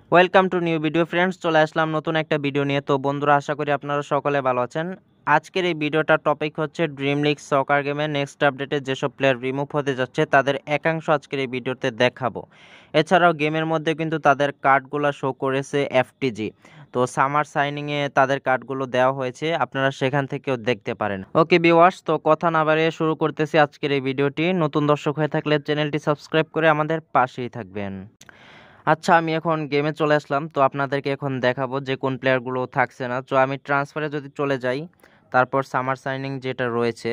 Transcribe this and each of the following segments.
Welcome to new video friends, চলে আসলাম নতুন একটা ভিডিও নিয়ে। তো বন্ধুরা, আশা করি আপনারা সকলে ভালো আছেন। আজকের এই ভিডিওটার টপিক হচ্ছে ড্রিম লিগ সকার গেমের নেক্সট আপডেটে যেসব প্লেয়ার রিমুভ হতে যাচ্ছে তাদের একাংশ আজকের এই ভিডিওতে দেখাবো। এছাড়াও গেমের মধ্যে কিন্তু তাদের কার্ডগুলো শো করেছে এফটিজি। তো সামার সাইনিংয়ে তাদের কার্ডগুলো দেওয়া হয়েছে, আপনারা সেখান থেকেও দেখতে পারেন। ওকে ভিউয়ার্স, তো কথা না বাড়িয়ে শুরু করতেছি আজকের এই ভিডিওটি। নতুন দর্শক হয়ে থাকলে চ্যানেলটি সাবস্ক্রাইব করে আমাদের পাশেই থাকবেন। আচ্ছা, আমি এখন গেমে চলে আসলাম। তো আপনাদেরকে এখন দেখাবো যে কোন প্লেয়ারগুলো থাকছে না। তো আমি ট্রান্সফারে যদি চলে যাই, তারপর সামার সাইনিং যেটা রয়েছে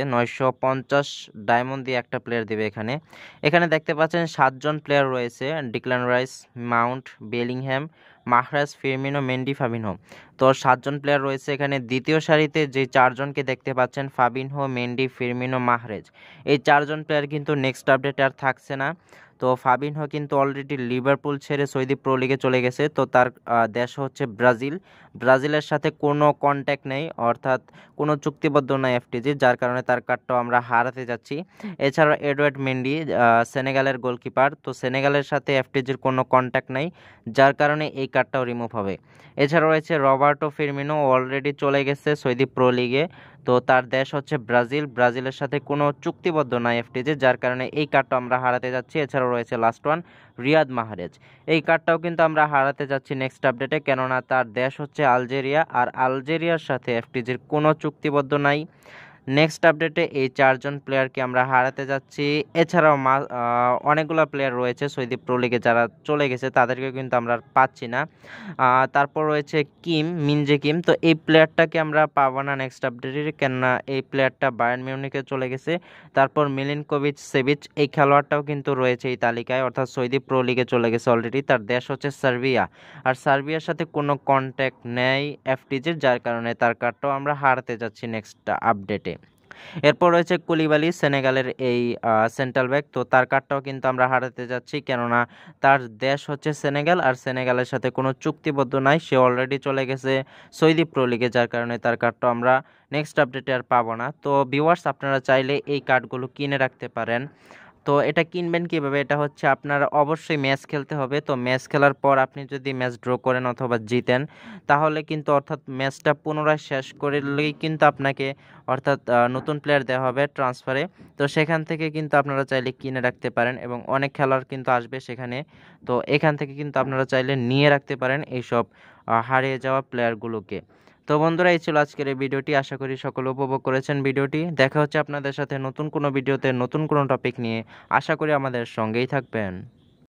950 ডায়মন্ড দিয়ে একটা প্লেয়ার দিবে। এখানে এখানে দেখতে পাচ্ছেন 7জন প্লেয়ার রয়েছে: Declan Rice, Mount, Bellingham, Mahrez, Firmino, Mendy, Fabinho. তো 7জন প্লেয়ার রয়েছে এখানে। দ্বিতীয় সারিতে যে 4জনকে দেখতে পাচ্ছেন, ফাবিনহো, মেন্ডি, ফিরমিনো, মাহরেজ, এই 4জন প্লেয়ার কিন্তু নেক্সট আপডেটে আর থাকছে না। তো ফাবিনহো কিন্তু অলরেডি লিভারপুল ছেড়ে সৌদি প্রো লিগে চলে গেছে। তো তার দেশ হচ্ছে ব্রাজিল। ব্রাজিলের সাথে কোনো কন্ট্যাক্ট নেই, অর্থাৎ কোনো চুক্তিবদ্ধ নয় এফটিজি, যার কারণে তার কার্ডটাও আমরা হারাতে যাচ্ছি। এছাড়াও এডওয়ার্ড মেন্ডি, সেনেগালের গোলকিপার, তো সেনেগালের সাথে এফটিজির কোনো কন্ট্যাক্ট নেই, যার কারণে এই কার্ডটাও রিমুভ হবে। এছাড়াও রয়েছে রবার্টো ফিরমিনো, অলরেডি চলে গেছে সৌদি প্রো লিগে। তো তার দেশ হচ্ছে ব্রাজিল, ব্রাজিলের সাথে কোনো চুক্তিবদ্ধ নয় এফটিজি, যার কারণে এই কার্ডটা আমরা হারাতে যাচ্ছি। এছাড়াও রয়েছে লাস্ট ওয়ান রিয়াদ মাহরেজ, এই কার্ডটাও কিন্তু আমরা হারাতে যাচ্ছি নেক্সট আপডেটে, কেননা তার দেশ হচ্ছে আলজেরিয়া, আর আলজেরিয়ার সাথে এফটিজির কোনো চুক্তিবদ্ধ নাই। নেক্সট আপডেটে এই 4জন প্লেয়ারকে আমরা হারাতে যাচ্ছি। এছাড়াও অনেকগুলো প্লেয়ার রয়েছে সৌদি প্রো লিগে যারা চলে গেছে, তাদেরকে কিন্তু আমরা আর পাচ্ছি না। তারপর রয়েছে মিনজে কিম, তো এই প্লেয়ারটাকে আমরা পাবো না নেক্সট আপডেটে, কেননা এই প্লেয়ারটা বায়ার্ন মিউনিখে চলে গেছে। তারপর মিলিনকোভিচ সেভিচ, এই খেলোয়াড়টাও কিন্তু রয়েছে এই তালিকায়, অর্থাৎ সৌদি প্রো লিগে চলে গেছে অলরেডি। তার দেশ হচ্ছে সার্বিয়া, আর সার্বিয়ার সাথে কোনো কন্ট্যাক্ট নেই এফটিজির, যার কারণে তার কার্ডটাও আমরা হারাতে যাচ্ছি নেক্সট আপডেটে। এরপর রয়েছে কুলিবালি, সেনেগালের এই সেন্ট্রাল ব্যাক, তো তার কার্ডটাও কিন্তু আমরা হারাতে যাচ্ছি, কেননা তার দেশ হচ্ছে সেনেগাল, আর সেনেগালের সাথে কোনো চুক্তিবদ্ধ নাই, সে অলরেডি চলে গেছে সৌদি প্রো লিগে, যার কারণে তার কার্ডটা আমরা নেক্সট আপডেটে আর পাবো না। তো ভিউয়ার্স, আপনারা চাইলে এই কার্ডগুলো কিনে রাখতে পারেন। তো এটা কিনবেন কিভাবে? এটা হচ্ছে আপনার অবশ্যই ম্যাচ খেলতে হবে। তো ম্যাচ খেলার পর আপনি যদি ম্যাচ ড্র করেন অথবা জিতেন, তাহলে কিন্তু অর্থাৎ ম্যাচটা পুনরায় শেষ করলেই কিন্তু আপনাকে অর্থাৎ নতুন প্লেয়ার দেওয়া হবে ট্রান্সফারে। তো সেখান থেকে কিন্তু আপনারা চাইলে কিনে রাখতে পারেন, এবং অনেক খেলোয়াড় কিন্তু আসবে সেখানে। তো এখান থেকে কিন্তু আপনারা চাইলে নিয়ে রাখতে পারেন এইসব হারিয়ে যাওয়া প্লেয়ারগুলোকে। তো বন্ধুরা, এই ছিল আজকের এই ভিডিওটি। আশা করি সকলে উপভোগ করেছেন ভিডিওটি। দেখা হচ্ছে আপনাদের সাথে নতুন কোনো ভিডিওতে নতুন কোনো টপিক নিয়ে। আশা করি আমাদের সঙ্গেই থাকবেন।